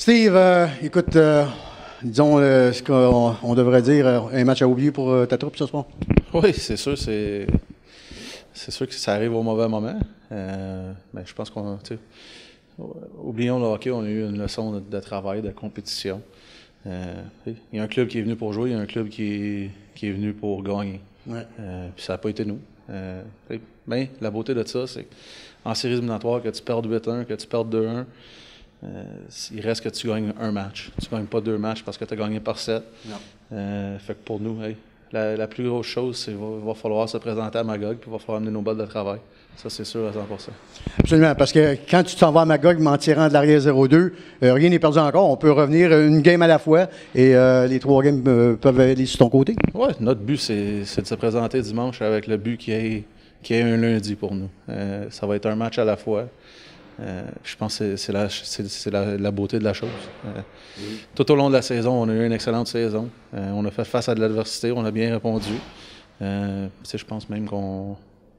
Steve, écoute, disons ce qu'on devrait dire, un match à oublier pour ta troupe ce soir. Oui, c'est sûr, c'est sûr que ça arrive au mauvais moment. Mais je pense qu'on, oublions le hockey, on a eu une leçon de travail, de compétition. Il y a un club qui est venu pour jouer, il y a un club qui est venu pour gagner. Ouais. Puis ça n'a pas été nous. Mais la beauté de ça, c'est qu'en séries éliminatoires, que tu perdes 8-1, que tu perdes 2-1, il reste que tu gagnes un match. Tu ne gagnes pas 2 matchs parce que tu as gagné par 7. Fait que pour nous, la plus grosse chose, c'est qu'il va falloir se présenter à Magog puis il va falloir amener nos bottes de travail. Ça, c'est sûr à 100%. Absolument, parce que quand tu t'en vas à Magog en tirant de l'arrière 0-2, rien n'est perdu encore. On peut revenir une game à la fois et les 3 games peuvent aller sur ton côté. Oui, notre but, c'est de se présenter dimanche avec le but qui est un lundi pour nous. Ça va être un match à la fois. Je pense que c'est la beauté de la chose. Tout au long de la saison, on a eu une excellente saison. On a fait face à de l'adversité, on a bien répondu. Je pense même qu'on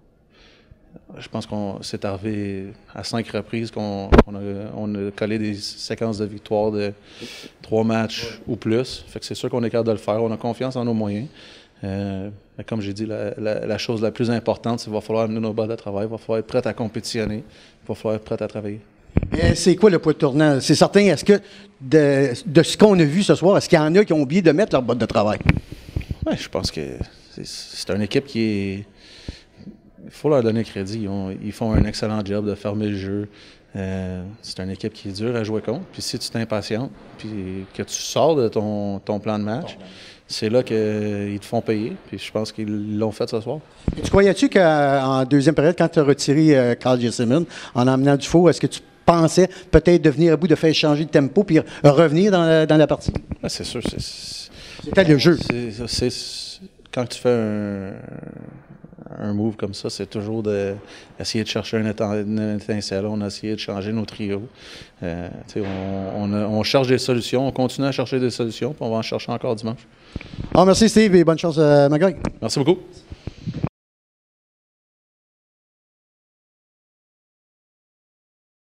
s'est arrivé à 5 reprises qu'on a collé des séquences de victoires de 3 matchs ou plus. Fait que c'est sûr qu'on est capable de le faire. On a confiance en nos moyens. Mais comme j'ai dit, la chose la plus importante, c'est qu'il va falloir amener nos bottes de travail, il va falloir être prêt à compétitionner, il va falloir être prêt à travailler. C'est quoi le point tournant? C'est certain, est-ce que de ce qu'on a vu ce soir, est-ce qu'il y en a qui ont oublié de mettre leurs bottes de travail? Oui, je pense que c'est une équipe qui est... Il faut leur donner crédit. Ils font un excellent job de fermer le jeu. C'est une équipe qui est dure à jouer contre. Puis si tu t'impatientes, puis que tu sors de ton plan de match, c'est là qu'ils te font payer. Puis je pense qu'ils l'ont fait ce soir. Tu croyais-tu qu'en deuxième période, quand tu as retiré Carl Jesseman en emmenant Dufault, est-ce que tu pensais peut-être devenir à bout de faire changer de tempo puis revenir dans la partie? Ouais, c'est sûr. C'était le jeu. Quand tu fais un move comme ça, c'est toujours d'essayer de chercher une étincelle. On a essayé de changer nos trios. On cherche des solutions, on continue à chercher des solutions, puis on va en chercher encore dimanche. Merci Steve et bonne chance à Magog. Merci beaucoup.